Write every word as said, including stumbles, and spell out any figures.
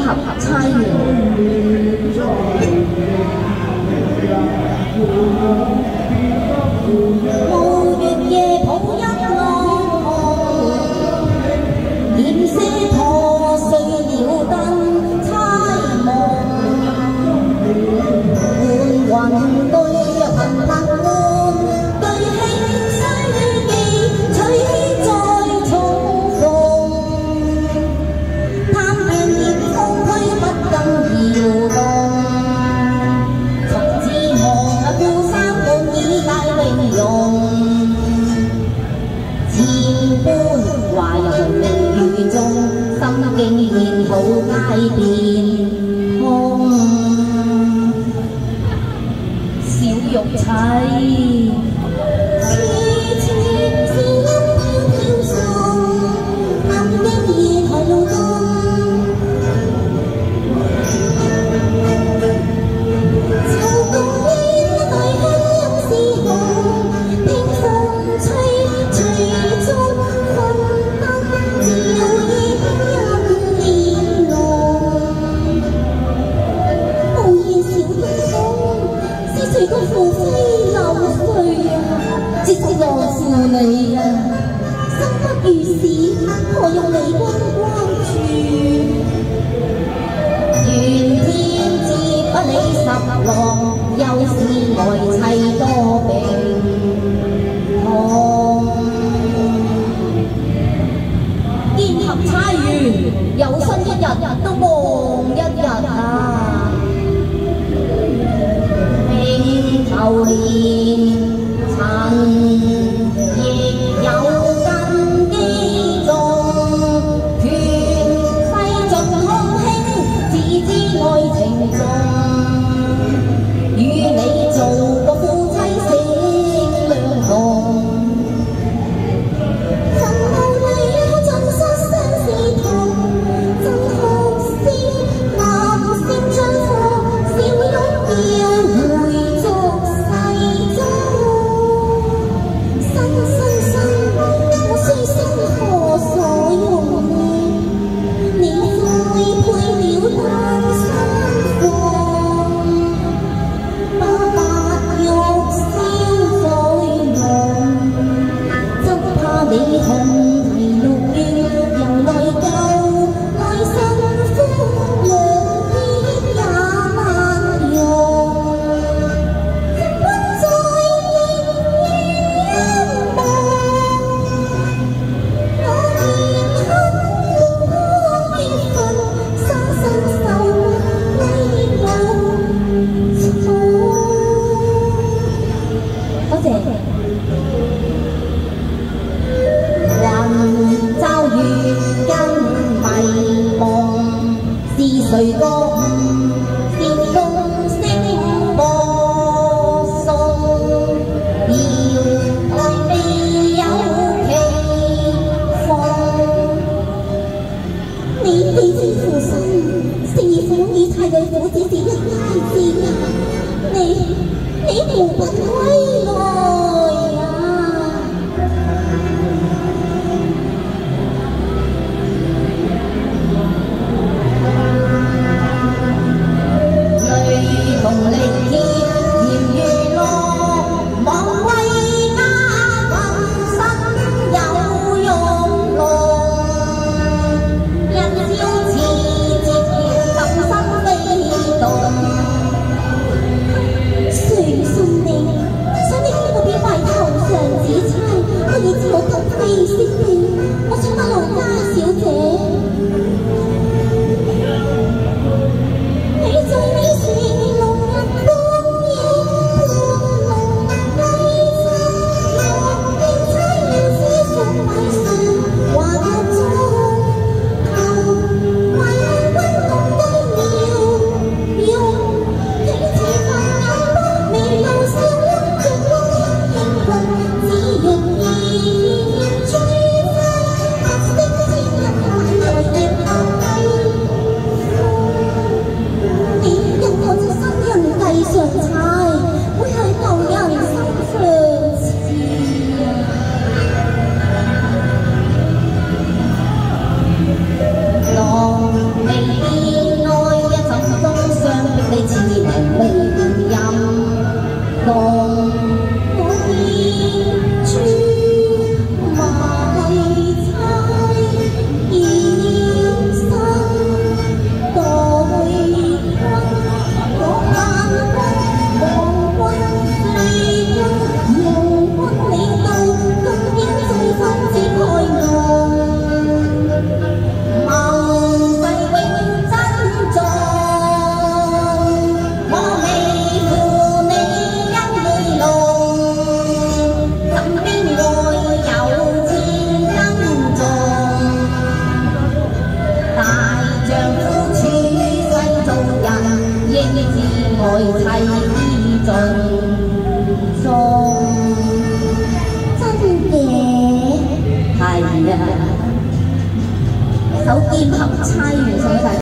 合钗园。無月夜抱一浪紅，簷色破碎了燈猜夢，換雲對頻能換，對輕須記取再重逢，貪戀熱風驅不更搖動。 千般華人名譽中，心境現好街變空。小玉砌，次次是因飄飄送，暗經已台路東。秋冬煙對香是紅，聽風吹吹。 誰個父妃流淚啊，節節浪負你啊，生不如死，何用你光關注？願天知不理十郎，又是來砌多病痛。見合钗園，有生一日都望一日啊！ 舊年曾亦有根基種，權勢盡空興，自知愛情重。與你做個夫妻性兩紅，曾後你盡失相思痛，曾哭聲男聲將課，笑擁要回。 誰個煽動聲播送，搖台未有期逢。你既知父親，誠意撫與太尉府只是一街之隔，你你無不歸來啊！ 「 齊盡忠。真嘅，係啊，手劍合妻，想睇。